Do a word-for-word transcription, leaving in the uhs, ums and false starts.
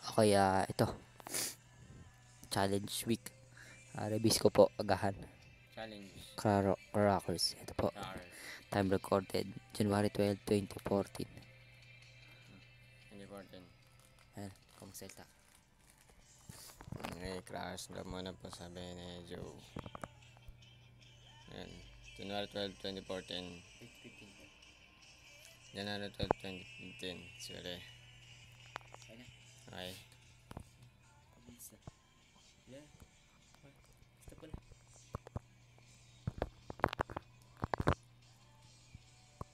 Okay, ah, ito. Challenge week. Ah, release ko po, agahan. Challenge. Craro Crackers. Ito po. Cars. Time recorded. January twelfth, twenty fourteen. twenty fourteen. Ayan, kung selta. Okay, crash na muna po sabi ni Joe. Ayan. January twelfth, twenty fourteen. January twelfth, twenty fifteen. Sorry. Okay.